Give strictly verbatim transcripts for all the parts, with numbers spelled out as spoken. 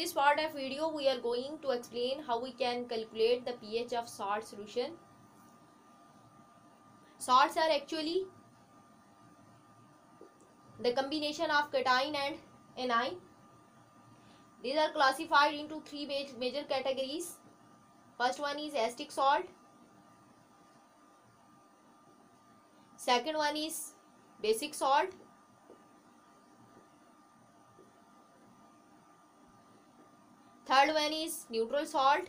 this part of video we are going to explain how we can calculate the pH of salt solution. Salts are actually the combination of cation and anion. These are classified into three major categories. First one is acetic salt. Second one is basic salt. Third one is neutral salt.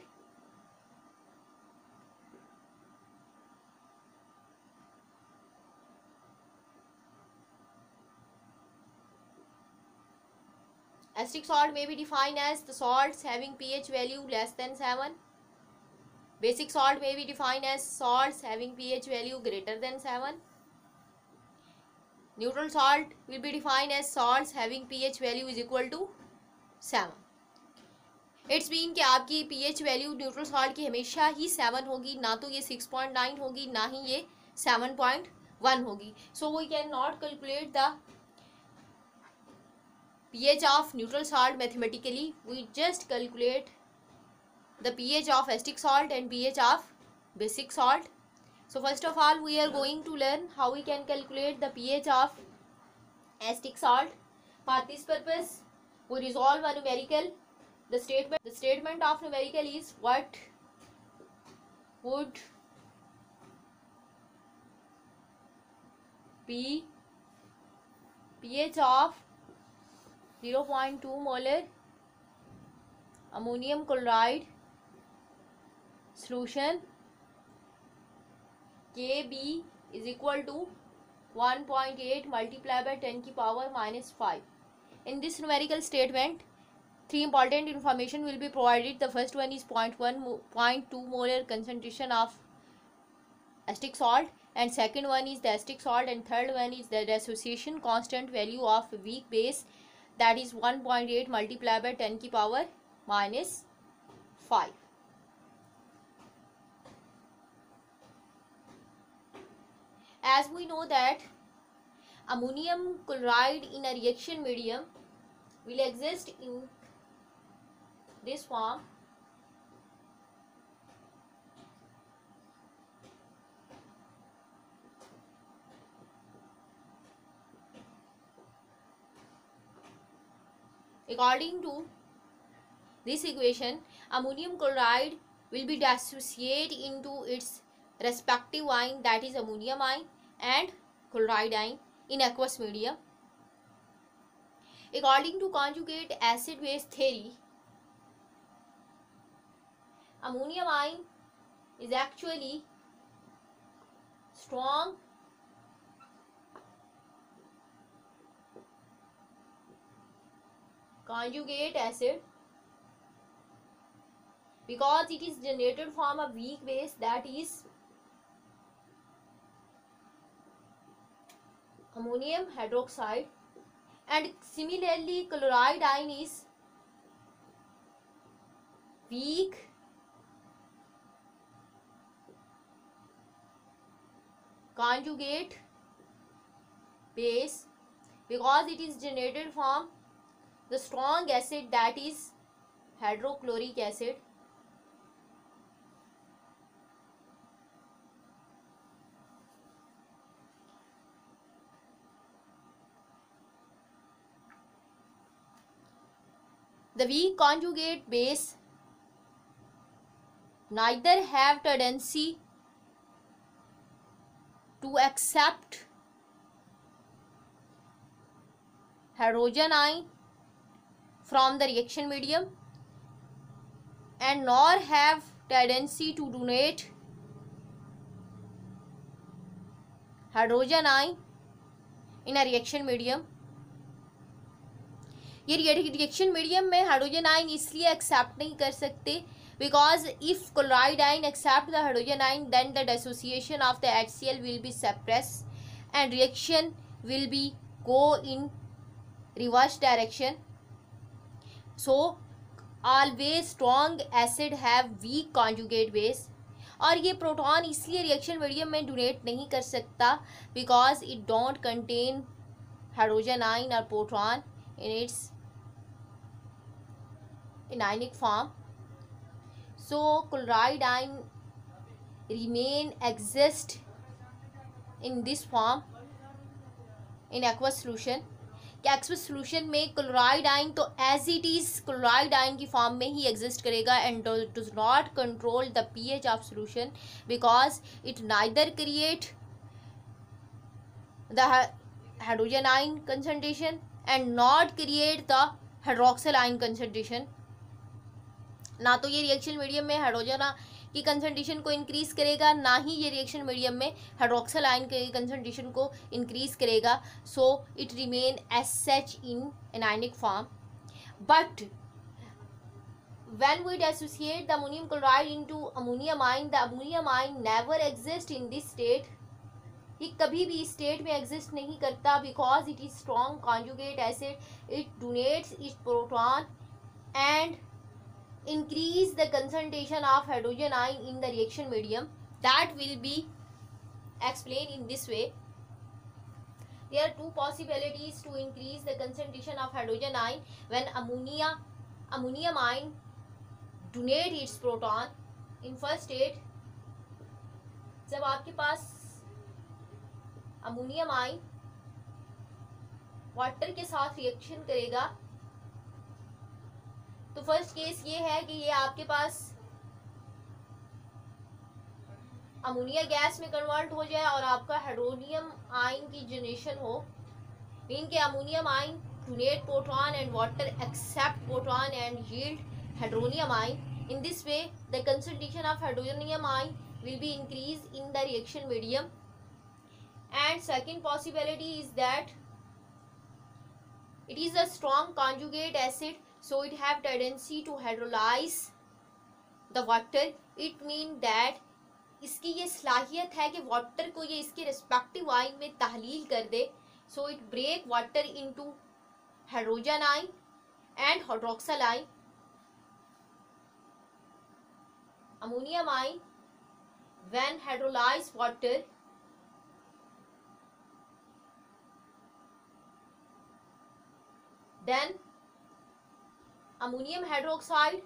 Acetic salt may be defined as the salts having pH value less than seven. Basic salt may be defined as salts having pH value greater than seven. Neutral salt will be defined as salts having pH value is equal to seven. It's mean कि आपकी pH value neutral salt की हमेशा ही seven होगी, ना तो ये six point nine होगी ना ही ये सेवन पॉइंट वन होगी. So we can not calculate the pH of neutral salt mathematically. We just calculate the pH of acetic salt and pH of basic salt. So first of all we are going to learn how we can calculate the pH of acetic salt. For this purpose we resolve a numerical. The statement the statement of numerical is what would be pH of zero point two molar ammonium chloride solution. K B is equal to one point eight multiplied by ten की power minus five. In this numerical statement, three important information will be provided. The first one is zero point one zero point two molar concentration of acetic salt, and second one is the acetic salt, and third one is the dissociation constant value of weak base, that is one point eight multiplied by ten की power minus five. As we know that ammonium chloride in a reaction medium will exist in this form. According to this equation, ammonium chloride will be dissociated into its respective ion, that is ammonium ion and chloride ion, in aqueous medium. According to conjugate acid base theory, ammonium ion is actually strong conjugate acid because it is generated from a weak base, that is ammonium hydroxide, and similarly chloride ion is weak conjugate base because it is generated from the strong acid, that is hydrochloric acid. The weak conjugate base neither have tendency to accept hydrogen ion from the reaction medium and nor have tendency to donate hydrogen ion in a reaction medium. ये reaction medium में hydrogen ion इसलिए accept नहीं कर सकते because if chloride ion accept the hydrogen ion then the dissociation of the H C L will be suppress and reaction will be go in reverse direction. So always strong acid have weak conjugate base. और ये proton इसलिए reaction medium में donate नहीं कर सकता because it don't contain hydrogen ion और proton in its in ionic form. So chloride ion remain exist in this form in aqueous solution. कि aqueous solution में क्लोराइड आयन तो as it is chloride ion की form में ही exist करेगा and does not control the pH of solution because it neither create the hydrogen ion concentration and not create the hydroxyl ion concentration. ना तो ये reaction medium में hydrogen की concentration को इंक्रीज करेगा, ना ही ये रिएक्शन मीडियम में हाइड्रोक्सिल आयन के कंसंट्रेशन को इंक्रीज करेगा. So it remain as such in an ionic form. But when we dissociate the ammonium chloride into ammonium ion, the ammonium ion never exist in this state. ये कभी भी state में exist नहीं करता because it is strong conjugate acid. It donates its proton and increase the concentration of hydrogen ion in the reaction medium. That will be explained in this way. There are two possibilities to increase the concentration of hydrogen ion when ammonia ammonium ion donate its proton. In first state, जब आपके पास ammonium ion water के साथ reaction करेगा तो first case ये है कि ये आपके पास अमोनिया गैस में कन्वर्ट हो जाए और आपका हाइड्रोनियम आयन की जनरेशन हो. मीन के ammonium ion donate proton and water accept proton and yield hydronium ion. In this way the concentration of hydronium ion will be increased in the reaction medium. And second possibility is that it is a strong conjugate acid, so it have tendency to hydrolyze the water. It mean that इसकी ये सलाहियत है कि water को ये इसके respective ion में तहलील कर दे. So it break water into hydrogen ion and hydroxyl ion. Ammonium ion when hydrolyze water then ammonium hydroxide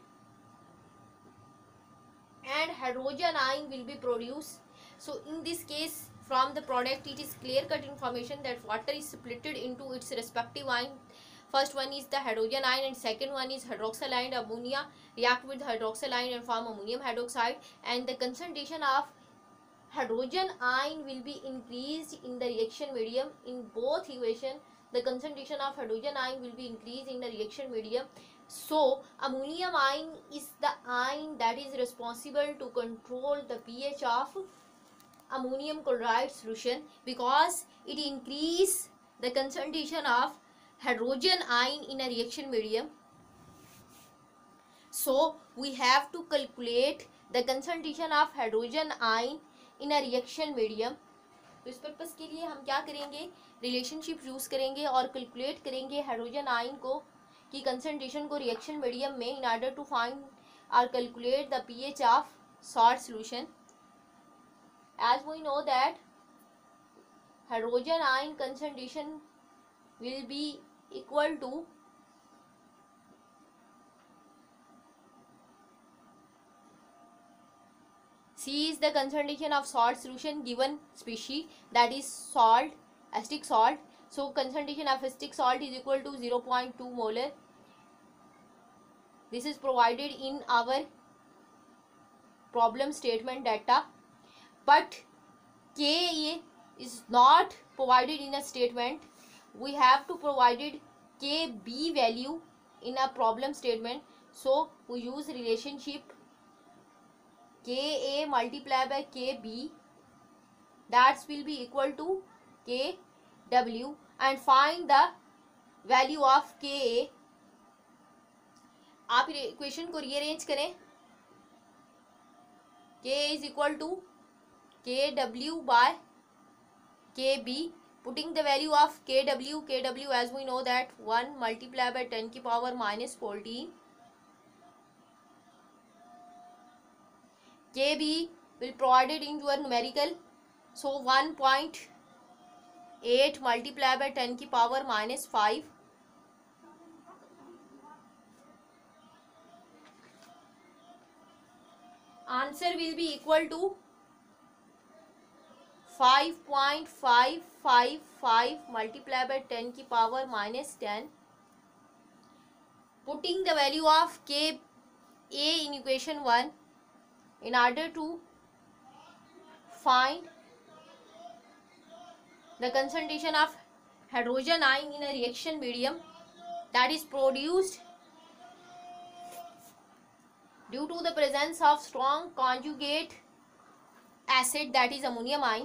and hydrogen ion will be produced. So in this case from the product it is clear cut information that water is splitted into its respective ion. First one is the hydrogen ion and second one is hydroxyl ion. Ammonia react with hydroxyl ion and form ammonium hydroxide, and the concentration of hydrogen ion will be increased in the reaction medium. In both equation the concentration of hydrogen ion will be increased in the reaction medium. So ammonium ion is the ion that is responsible to control the pH of ammonium chloride solution because it increase the concentration of hydrogen ion in a reaction medium. So we have to calculate the concentration of hydrogen ion in a reaction medium. तो इस purpose के लिए हम क्या करेंगे, relationship use करेंगे और calculate करेंगे हाइड्रोजन आयन को की कंसंट्रेशन को रिएक्शन मीडियम में इन ऑर्डर टू फाइंड और calculate the pH of salt solution. As we know that hydrogen ion concentration will be equal to C is the concentration of salt solution given species, that is salt, acetic salt. So concentration of acetic salt is equal to zero point two molar. This is provided in our problem statement data, but Ka is not provided in a statement. We have to provided Kb value in a problem statement. So we use relationship Ka multiplied by Kb, that will be equal to Kw, and find the value of Ka. आप equation को rearrange करें. K is equal to Kw by Kb. Putting the value of Kw, Kw as we know that one multiplied by ten की power minus fourteen. Kb will provided in your numerical. So one point eight multiplied by ten की power minus five. answer will be equal to five point five five five multiplied by ten की power minus ten. Putting the value of K A in equation one in order to find the concentration of hydrogen ion in a reaction medium that is produced due to the presence of strong conjugate acid, that is ammonium ion.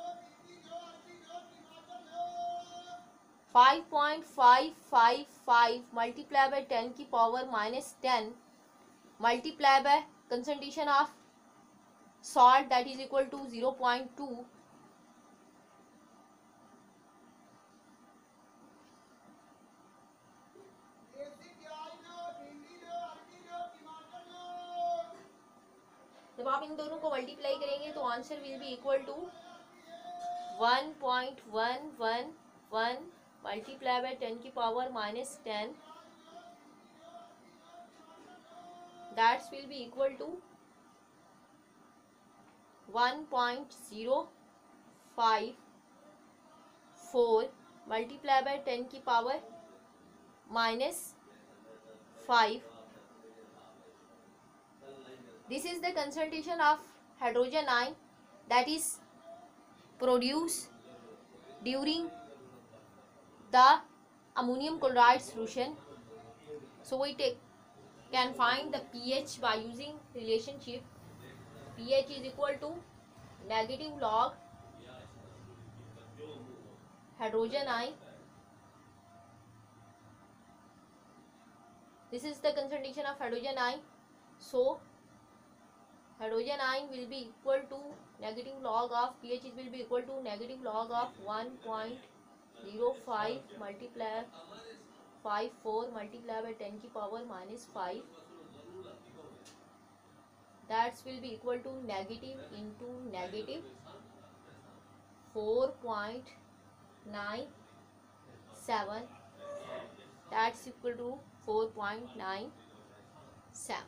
five point five five five multiplied by ten की power minus ten multiplied by concentration of salt, that is equal to zero point two. जब आप इन दोनों को multiply करेंगे तो answer will be equal to one point one one one multiply by ten की power minus ten, that's will be equal to one point zero five four multiply by ten की power minus five. This is the concentration of hydrogen ion that is produced during the ammonium chloride solution. So we take, can find the pH by using relationship. pH is equal to negative log hydrogen ion. This is the concentration of hydrogen ion. So hydrogen ion will be equal to negative log of pH will be equal to negative log of one point zero five multiply five four multiply by ten की power minus five, that will be equal to negative into negative four point nine seven, that's equal to four point nine seven.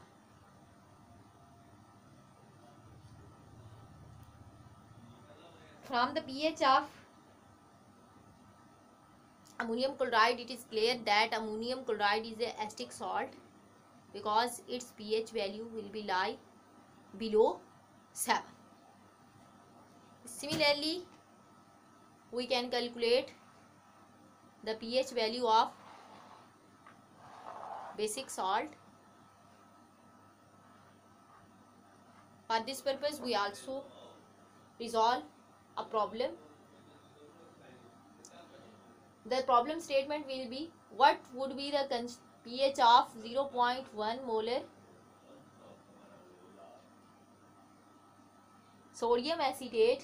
From the pH of ammonium chloride, it is clear that ammonium chloride is a acidic salt because its pH value will be lie below seven. Similarly, we can calculate the pH value of basic salt. For this purpose, we also resolve a problem. The problem statement will be, what would be the pH of zero point one molar sodium acetate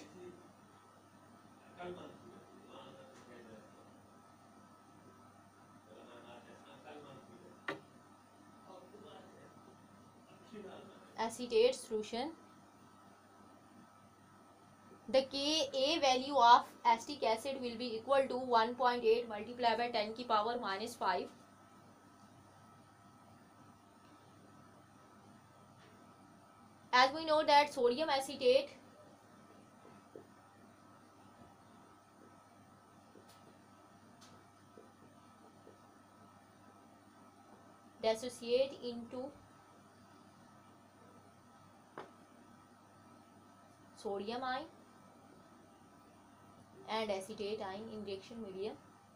acetate solution. The Ka value of acetic acid will be equal to one point eight multiplied by ten की power minus five. As we know that sodium acetate dissociate into sodium ion and acetate ion in reaction medium.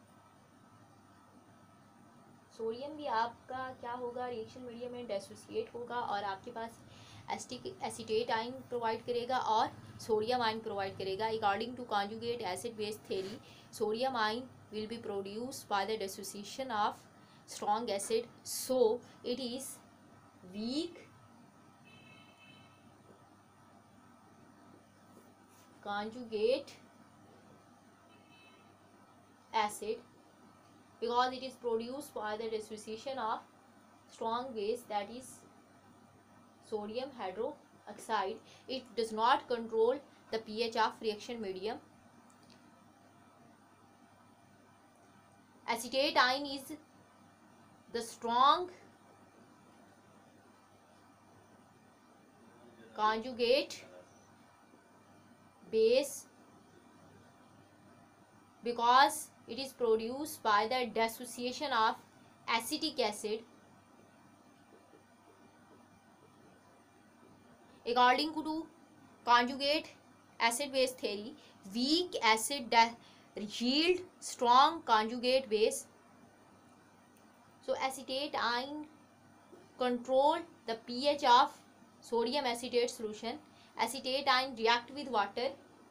Sodium भी आपका क्या होगा, reaction medium में dissociate होगा और आपके पास एसिटिक एसीटेट आयन प्रोवाइड करेगा और सोडियम आयन प्रोवाइड करेगा. According to conjugate acid base theory, sodium ion will be produced by the dissociation of strong acid, so it is weak conjugate acid because it is produced by the dissociation of strong base, that is sodium hydroxide. It does not control the pH of reaction medium. Acetate ion is the strong conjugate base because it is produced by the dissociation of acetic acid. According to conjugate acid base theory, weak acid yield strong conjugate base. So acetate ion control the pH of sodium acetate solution. Acetate ion react with water.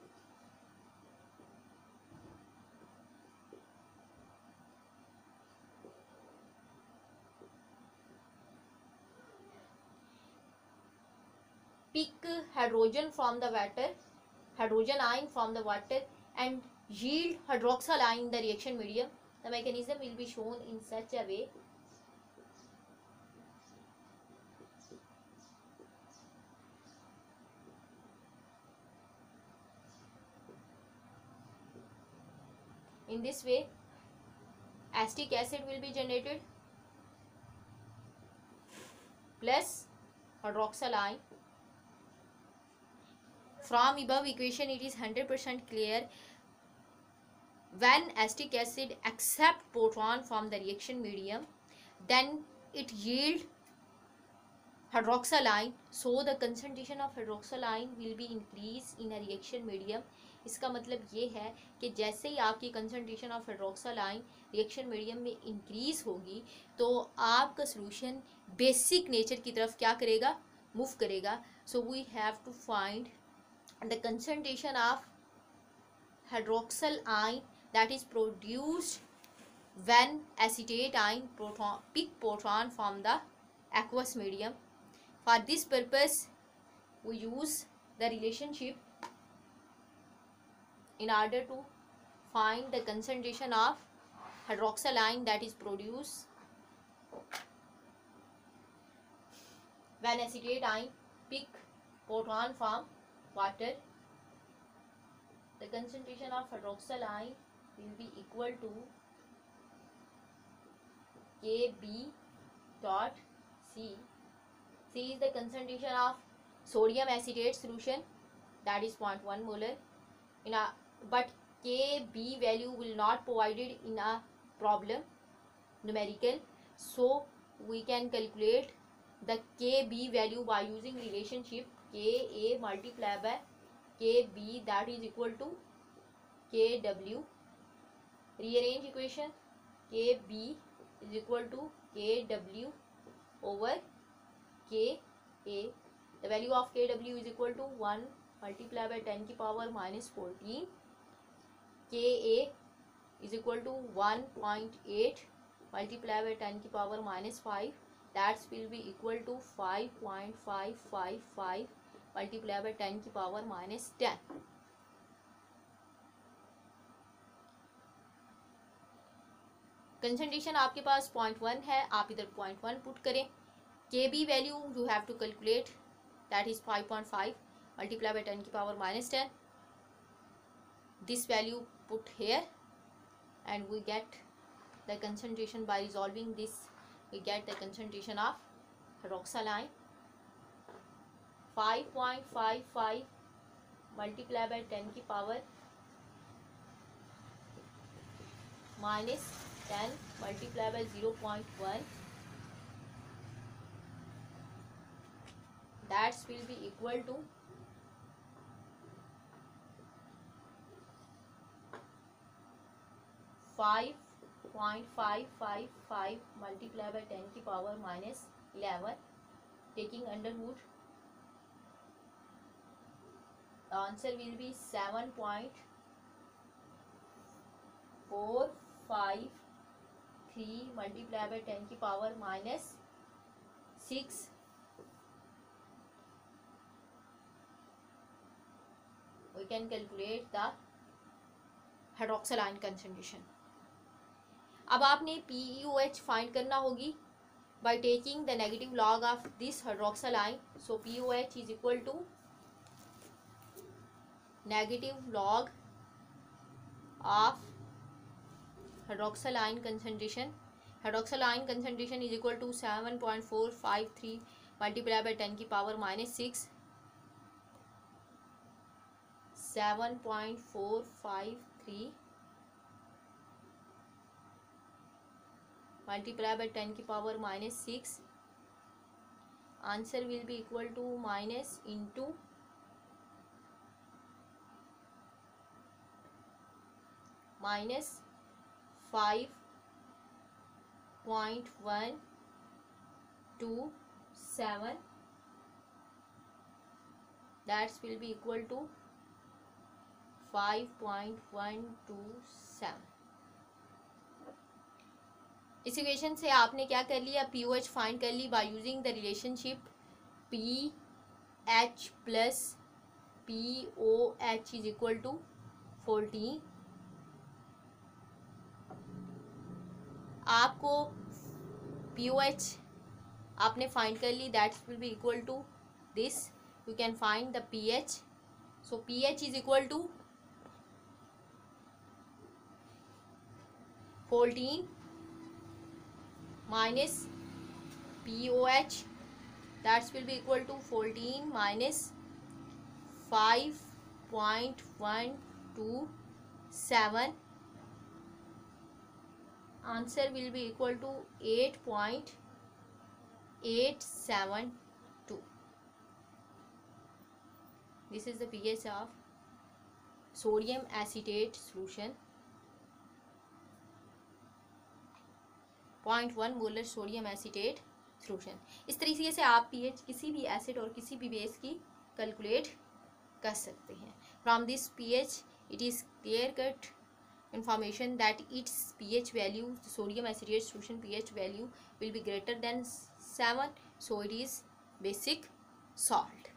Pick hydrogen from the water, hydrogen ion from the water, and yield hydroxyl ion in the reaction medium. The mechanism will be shown in such a way. In this way, acetic acid will be generated plus hydroxyl ion. From above equation, it is one hundred percent clear when acetic acid accept proton from the reaction medium, then it yield hydroxyl ion. So the concentration of hydroxyl ion will be increased in a reaction medium. इसका मतलब ये है कि जैसे ही आपकी concentration of hydroxyl ion reaction medium में increase होगी तो आपका सोल्यूशन बेसिक नेचर की तरफ क्या करेगा, मूव करेगा. So we have to find the concentration of hydroxyl ion that is produced when acetate ion proton pick proton from the aqueous medium. For this purpose we use the relationship in order to find the concentration of hydroxyl ion that is produced when acetate ion pick proton from water. The concentration of hydroxyl ion will be equal to K B dot C. C is the concentration of sodium acetate solution, that is zero point one molar. In a but K B value will not provided in a problem numerical, so we can calculate the K B value by using relationship K A multiplied by K B, that is equal to K W. Rearrange equation. K B is equal to K W over K A. The value of K W is equal to one multiplied by ten की power minus fourteen. K A is equal to one point eight multiplied by ten की power minus five. That will be equal to five point five five five multiplied by ten की power minus ten. Concentration आपके पास point one है, आप इधर point one put करें. K B value you have to calculate, that is five point five multiply by ten की power minus ten. This value put here and we get the concentration by resolving this. We get the concentration of hydroxyl ion five point five five multiply by ten की power minus ten multiplied by zero point one, that will be equal to five point five five five multiplied by ten की power minus eleven. Taking under root, the answer will be seven point four five three multiplied by ten की power minus six. We can calculate the hydroxyl ion concentration. अब आपने P E O H find करना होगी by taking the negative log of this hydroxyl ion. So P O H is equal to negative log of hydroxyl ion concentration. Hydroxyl ion concentration is equal to seven point four five three multiplied by ten की power minus six. seven point four five three multiply by ten की power minus six. Answer will be equal to minus into minus five point one two seven. That will be equal to five point one two seven. इस equation से आपने क्या कर लिया, P O H find कर ली by using the relationship P H plus P O H is equal to fourteen. आपको P O H आपने फाइंड कर ली, that will be equal to this. You can find the P H. So P H is equal to fourteen minus P O H, that will be equal to fourteen minus five point one two seven. Answer will be equal to eight point eight seven two. This is the pH of sodium acetate solution. Point one molar sodium acetate solution. इस तरीके से आप pH किसी भी acid और किसी भी base की कैलकुलेट कर सकते हैं. From this pH it is clear cut information that its pH value, sodium acetate solution pH value will be greater than seven, so it is basic salt.